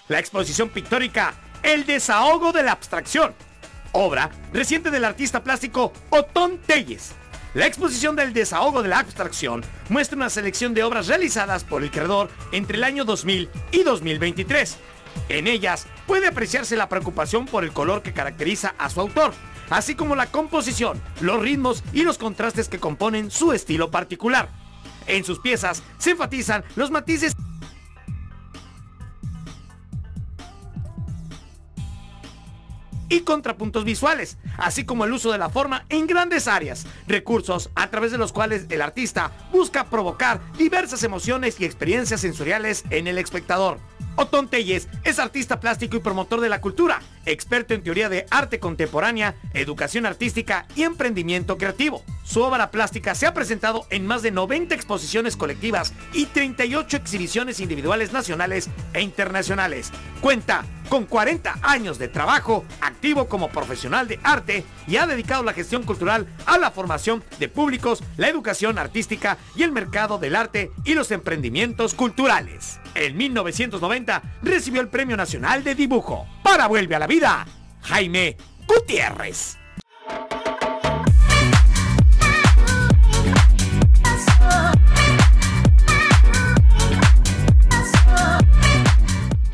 la exposición pictórica El desahogo de la abstracción, obra reciente del artista plástico Otón Telles. La exposición del desahogo de la abstracción muestra una selección de obras realizadas por el creador entre el año 2000 y 2023. En ellas puede apreciarse la preocupación por el color que caracteriza a su autor, así como la composición, los ritmos y los contrastes que componen su estilo particular. En sus piezas se enfatizan los matices y contrapuntos visuales, así como el uso de la forma en grandes áreas, recursos a través de los cuales el artista busca provocar diversas emociones y experiencias sensoriales en el espectador. Otón Telles es artista plástico y promotor de la cultura, experto en teoría de arte contemporánea, educación artística y emprendimiento creativo. Su obra plástica se ha presentado en más de 90 exposiciones colectivas y 38 exhibiciones individuales nacionales e internacionales. Cuenta con 40 años de trabajo activo como profesional de arte y ha dedicado la gestión cultural a la formación de públicos, la educación artística y el mercado del arte y los emprendimientos culturales. En 1990 recibió el Premio Nacional de Dibujo. Para Vuelve a la Vida, Jaime Gutiérrez.